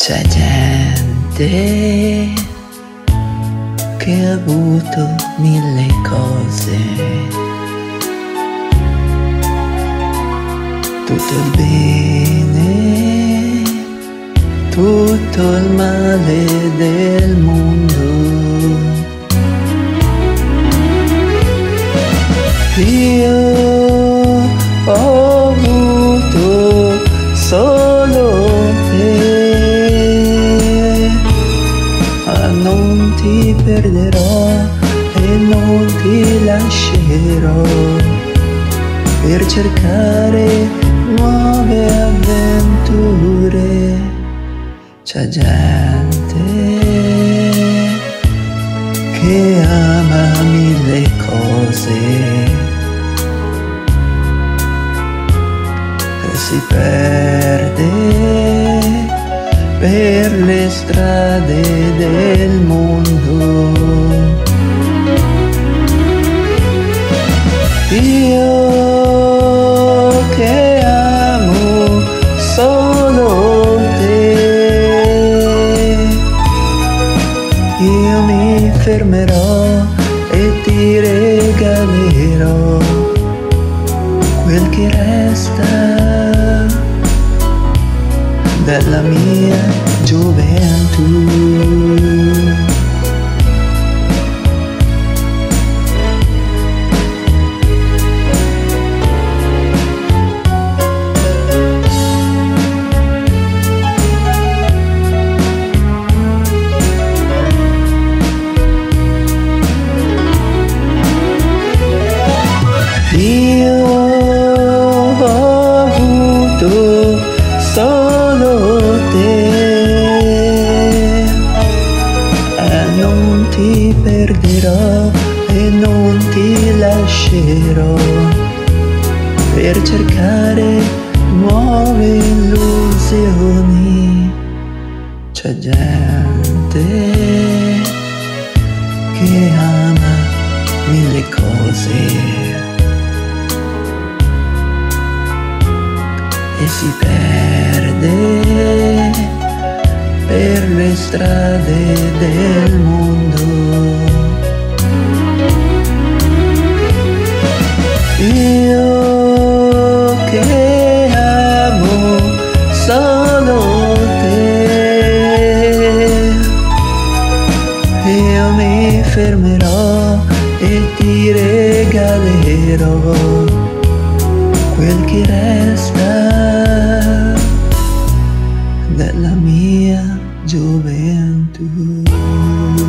C'è gente che ha avuto mille cose, tutto il bene, tutto il male del mondo. Io ho avuto solo te, ma non ti perderò e non ti lascerò per cercare nuove avventure. C'è gente che ama mille cose e si perde per le strade del mondo. Io che amo solo te, io mi fermerò e ti regalerò quel che resta della mia gioventù. Io ho avuto solo te e non ti perderò e non ti lascerò per cercare nuove illusioni. C'è gente che ama mille cose e si perde per le strade del mondo. Io che amo solo te, io mi fermerò e ti regalerò quel che resta della mia gioventù.